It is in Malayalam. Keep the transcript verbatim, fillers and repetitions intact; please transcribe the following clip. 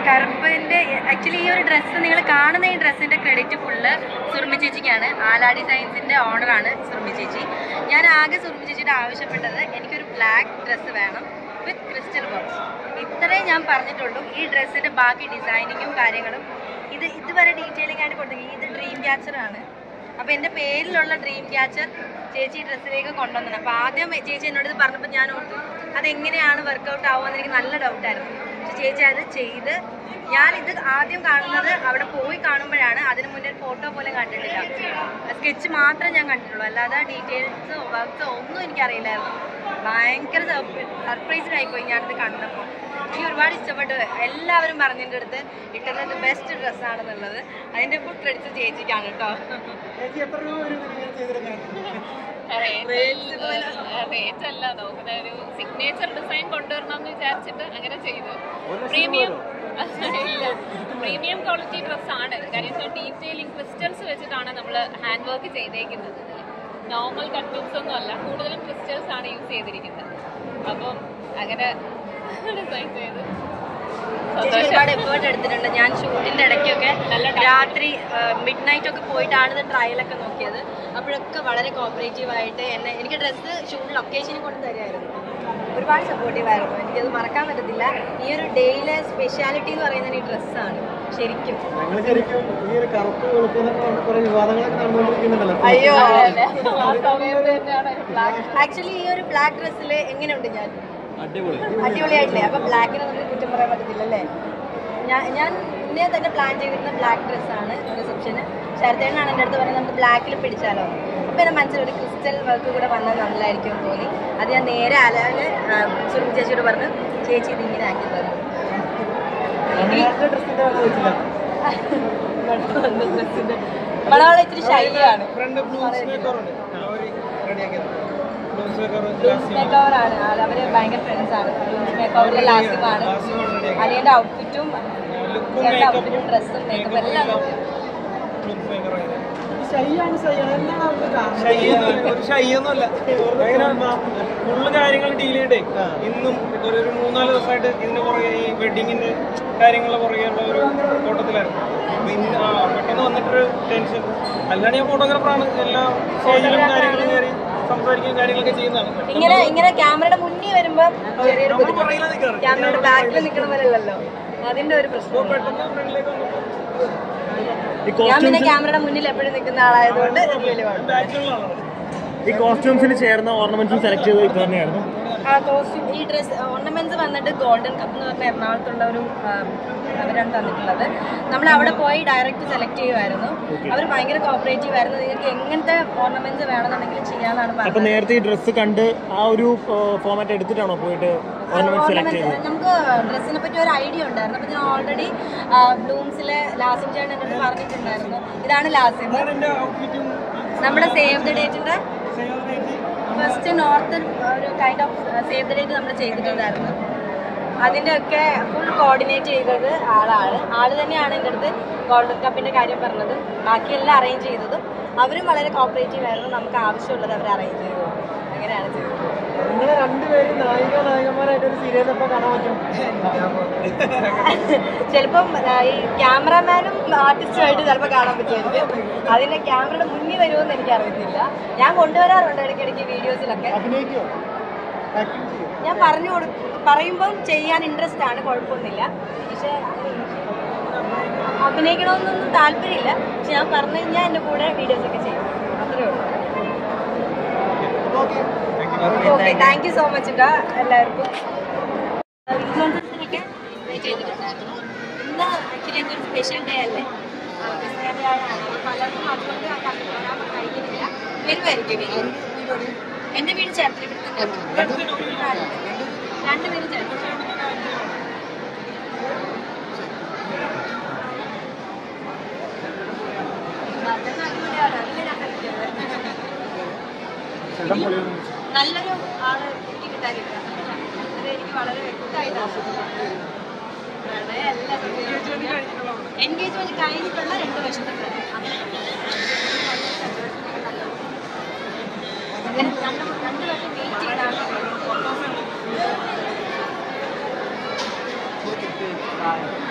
കറുപ്പിൻ്റെ ആക്ച്വലി ഈ ഒരു ഡ്രസ്സ് നിങ്ങൾ കാണുന്ന ഈ ഡ്രസ്സിൻ്റെ ക്രെഡിറ്റ് ഫുള്ള് സുർമി ചേച്ചിക്കാണ്. ആലാ ഡിസൈൻസിൻ്റെ ഓണറാണ് സുർമി ചേച്ചി. ഞാൻ ആകെ സുർമി ചേച്ചിയുടെ ആവശ്യപ്പെട്ടത് എനിക്കൊരു ബ്ലാക്ക് ഡ്രസ്സ് വേണം വിത്ത് ക്രിസ്റ്റൽ ബോക്സ്. ഇത്രയും ഞാൻ പറഞ്ഞിട്ടുള്ളൂ. ഈ ഡ്രസ്സിൻ്റെ ബാക്കി ഡിസൈനിങ്ങും കാര്യങ്ങളും ഇത് ഇതുവരെ ഡീറ്റെയിലിംഗ് ആയിട്ട് കൊടുത്തെങ്കിൽ ഇത് ഡ്രീം ക്യാച്ചറാണ്. അപ്പോൾ എൻ്റെ പേരിലുള്ള ഡ്രീം ക്യാച്ചർ ചേച്ചി ഡ്രസ്സിലേക്ക് കൊണ്ടുവന്നത്. അപ്പോൾ ആദ്യം ചേച്ചി എന്നോട് ഇത് പറഞ്ഞപ്പോൾ ഞാൻ ഓർത്തു അതെങ്ങനെയാണ് വർക്കൗട്ട് ആവുമെന്ന് എനിക്ക് നല്ല ഡൗട്ടായിരുന്നു. പക്ഷെ ചേച്ചി അത് ചെയ്ത് ഞാനിത് ആദ്യം കാണുന്നത് അവിടെ പോയി കാണുമ്പോഴാണ്. അതിന് മുന്നേ ഫോട്ടോ പോലും കണ്ടിട്ടില്ല. സ്കെച്ച് മാത്രമേ ഞാൻ കണ്ടിട്ടുള്ളൂ, അല്ലാതെ ഡീറ്റെയിൽസോ വർക്ക്സോ ഒന്നും എനിക്കറിയില്ലായിരുന്നു. ഭയങ്കര സർപ്രൈസിലായിപ്പോയി ഞാനിത് കണ്ടപ്പോൾ. എനിക്ക് ഒരുപാട് ഇഷ്ടപ്പെട്ടു. എല്ലാവരും പറഞ്ഞതിൻ്റെ അടുത്ത് ഇട്ടുന്നത് ബെസ്റ്റ് ഡ്രസ്സാണെന്നുള്ളത്. അതിൻ്റെ ഫുൾ ക്രെഡിറ്റ് ചേച്ചിക്കാണ് കേട്ടോ. റേറ്റ് അല്ല നോക്കുന്ന ഒരു സിഗ്നേച്ചർ ഡിസൈൻ കൊണ്ടുവരണം എന്ന് വിചാരിച്ചിട്ട് അങ്ങനെ ചെയ്തു. പ്രീമിയം ഇല്ല, പ്രീമിയം ക്വാളിറ്റി ഡ്രസ്സാണ്. കാര്യം ഡീറ്റെയിലിംഗ് ക്രിസ്റ്റൽസ് വെച്ചിട്ടാണ് നമ്മൾ ഹാൻഡ് വർക്ക് ചെയ്തേക്കുന്നത്. നോർമൽ കട്ട്സ് ഒന്നും അല്ല, കൂടുതലും ക്രിസ്റ്റൽസ് ആണ് യൂസ് ചെയ്തിരിക്കുന്നത്. അപ്പം അങ്ങനെ ഡിസൈൻ ചെയ്ത് ഒരുപാട് എഫേർട്ട് എടുത്തിട്ടുണ്ട്. ഞാൻ ഷൂട്ടിൻ്റെ ഇടയ്ക്കൊക്കെ രാത്രി മിഡ് നൈറ്റ് ഒക്കെ പോയിട്ടാണ് ഇത് ട്രയലൊക്കെ നോക്കിയത്. അപ്പോഴൊക്കെ വളരെ കോപ്പറേറ്റീവായിട്ട് എന്നെ എനിക്ക് ഡ്രസ്സ് ഷൂട്ട് ലൊക്കേഷനിൽ കൊണ്ട് തരുമായിരുന്നു. ഒരുപാട് സപ്പോർട്ടീവായിരുന്നു. എനിക്കത് മറക്കാൻ പറ്റത്തില്ല. ഈ ഒരു ഡേയിലെ സ്പെഷ്യാലിറ്റി എന്ന് പറയുന്നത് ഈ ഡ്രസ്സാണ് ശരിക്കും. അയ്യോ, ആക്ച്വലി ഈ ഒരു ബ്ലാക്ക് ഡ്രസ്സിൽ എങ്ങനെയുണ്ട് ഞാൻ? അടിപൊളിയായിട്ടില്ലേ? അപ്പൊ ബ്ലാക്കിനെ നമുക്ക് കുറ്റം പറയാൻ പറ്റത്തില്ല അല്ലേ? ഞാൻ ഞാൻ മുന്നേ തന്നെ പ്ലാൻ ചെയ്തിരുന്ന ബ്ലാക്ക് ഡ്രസ്സാണ് റിസപ്ഷന്. ശരത്തേനാണ് എൻ്റെ അടുത്ത് പറഞ്ഞത് നമുക്ക് ബ്ലാക്കിൽ പിടിച്ചാലോ. അപ്പം എൻ്റെ മനസ്സിലൊരു ക്രിസ്റ്റൽ വർക്ക് കൂടെ വന്നാൽ നല്ലതായിരിക്കും തോന്നി. അത് ഞാൻ നേരെ അലാല് സുർമി ചേച്ചിയോട് പറഞ്ഞു, ചേച്ചി ഇതിങ്ങനെ ആക്കി തന്നു. മലയാളം ഇത്തിരി ശൈലിയാണ്. മേക്കോവറാണ് ആൾ. അവര് ഭയങ്കര ഫ്രണ്ട്സാണ്. മേക്കോവറിലെ ലാസിമാണ്. അലിയൻ്റെ ഔട്ട്ഫിറ്റും ചേട്ടൻ്റെ ഔട്ട്ഫിറ്റും ഡ്രസ്സും മേക്കപ്പ് എല്ലാം ഫുള്ള് കാര്യങ്ങൾ ഡീൽ ചെയ്തേ. ഇന്നും ഒരു മൂന്നാല് ദിവസമായിട്ട് ഇതിന് പുറകെ ഈ വെഡിങ്ങിന്റെ കാര്യങ്ങളുടെ പുറകെയുള്ള ഒരു ഓട്ടത്തിലായിരുന്നു. പെട്ടെന്ന് വന്നിട്ടൊരു ടെൻഷൻ. അല്ലാണ്ട് ഞാൻ ഫോട്ടോഗ്രാഫറാണ്. എല്ലാ സ്റ്റേജിലും കാര്യങ്ങളും കയറി സംസാരിക്കുകയും കാര്യങ്ങളൊക്കെ ചെയ്യുന്നതാണ്. ഇങ്ങനെ ഇങ്ങനെ ക്യാമറയുടെ മുന്നിൽ വരുമ്പോ ക്യാമറയുടെ ബാക്കിൽ നിൽക്കണ പോലെയല്ലല്ലോ, അതിന്റെ ഒരു പ്രശ്നം. പെട്ടെന്ന് ഫ്രണ്ടിലേക്ക് വന്നപ്പോൾ ഞാൻ പിന്നെ ക്യാമറയുടെ മുന്നിൽ എപ്പോഴും നിൽക്കുന്ന ആളായതുകൊണ്ട് ഈ കോസ്റ്റ്യൂംസിന് ചേർന്ന ഓർണമെന്റ്സും സെലക്ട് ചെയ്തത് ഇത് തന്നെയായിരുന്നു. ആ കോസ്റ്റ്യൂം ഈ ഡ്രസ് ഓർണമെന്റ്സ് വന്നിട്ട് ഗോൾഡൻ കപ്പ് എന്ന് പറഞ്ഞ എറണാകുളത്തുള്ള ഒരു അവരാണ് തന്നിട്ടുള്ളത്. നമ്മൾ അവിടെ പോയി ഡയറക്റ്റ് സെലക്ട് ചെയ്യുമായിരുന്നു. അവർ ഭയങ്കര കോപ്പറേറ്റീവ് ആയിരുന്നു. നിങ്ങൾക്ക് എങ്ങനത്തെ ഓർണമെന്റ്സ് വേണമെന്നുണ്ടെങ്കിൽ ചെയ്യാനാണ് പറഞ്ഞത്. നേരത്തെ ഈ ഡ്രസ്സ് കണ്ട് ആ ഒരു ഫോമാറ്റ് എടുത്തിട്ടാണോ പോയിട്ട് ഓർണമെന്റ് സെലക്ട് ചെയ്തത്? നമുക്ക് ഡ്രസ്സിനെ പറ്റി ഒരു ഐഡിയ ഉണ്ടായിരുന്നു. അപ്പോൾ ഞാൻ ഓൾറെഡി ബ്ലൂംസിലെ ലാസിം ചേട്ടൻ എൻ്റെ അടുത്ത് പറഞ്ഞിട്ടുണ്ടായിരുന്നു. ഇതാണ് ലാസിം, നമ്മുടെ സേവ് ദ ഡേറ്റിൻ്റെ ഫസ്റ്റ് നോർത്ത് ഒരു kind of save the date നമ്മൾ ചെയ്തിട്ടുണ്ടായിരുന്നു. അതിൻ്റെയൊക്കെ ഫുൾ കോർഡിനേറ്റ് ചെയ്തത് ആളാണ്. ആൾ തന്നെയാണ് എൻ്റെ അടുത്ത് ഗോൾഡൻ കപ്പിൻ്റെ കാര്യം പറഞ്ഞത്. ബാക്കിയെല്ലാം അറേഞ്ച് ചെയ്തതും അവരും വളരെ കോപ്പറേറ്റീവ് ആയിരുന്നു. നമുക്ക് ആവശ്യമുള്ളത് അവർ അറേഞ്ച് ചെയ്തത്. അങ്ങനെയാണ് ചെയ്തത്. നിങ്ങൾ രണ്ടുപേരും നായിക നായകന്മാരായിട്ട് ഒരു സീരിയൽ എപ്പോൾ കാണാൻ പറ്റും? ചിലപ്പം ഈ ക്യാമറമാനും ആർട്ടിസ്റ്റുമായിട്ട് ചിലപ്പോൾ കാണാൻ പറ്റുമായിരിക്കും. അതിൻ്റെ ക്യാമറയുടെ മുന്നിൽ വരുമെന്ന് എനിക്കറിയത്തില്ല. ഞാൻ കൊണ്ടുവരാറുണ്ട് ഇടയ്ക്കിടയ്ക്ക് വീഡിയോസിലൊക്കെ. ഞാൻ പറഞ്ഞു കൊടുക്കും, പറയുമ്പം ചെയ്യാൻ ഇൻട്രസ്റ്റ് ആണ്, കുഴപ്പമൊന്നുമില്ല. പക്ഷേ അഭിനയിക്കണമെന്നൊന്നും താല്പര്യമില്ല. പക്ഷെ ഞാൻ പറഞ്ഞു കഴിഞ്ഞാൽ എൻ്റെ കൂടെ വീഡിയോസൊക്കെ ചെയ്യും, അത്രേ ഉള്ളൂ. Okay, thank you so much കേട്ടോ എല്ലാവർക്കും. ഇൻഫ്ലുവൻസേഴ്സിനൊക്കെ ചെയ്തിട്ടുണ്ടായിരുന്നു. ഇന്ന് ആക്ച്വലി എന്തൊരു സ്പെഷ്യൽ ഡേ അല്ലേ, പലർക്കും അതുകൊണ്ട് വരാൻ കഴിഞ്ഞിട്ടില്ല. വരുമായിരിക്കും. എൻ്റെ വീട് ചേർത്തല. രണ്ടുപേരും ചേർത്തല. നല്ലൊരു ആള് എനിക്ക് കിട്ടാനില്ല. അത് എനിക്ക് വളരെ വ്യക്തമായിട്ടാണ്. എൻഗേജ്മെന്റ് കഴിഞ്ഞിട്ടുള്ള രണ്ട് വർഷത്തെ രണ്ട് വർഷം വെയിറ്റ് ചെയ്താണ്.